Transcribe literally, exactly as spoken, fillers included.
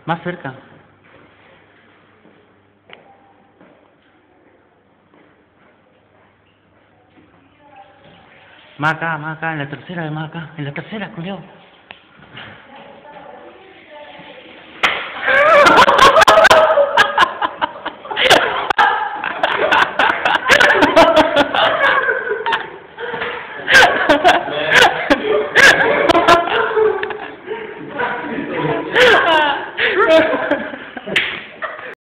Más cerca. Más acá, más acá, en la tercera, más acá. En la tercera, culiao.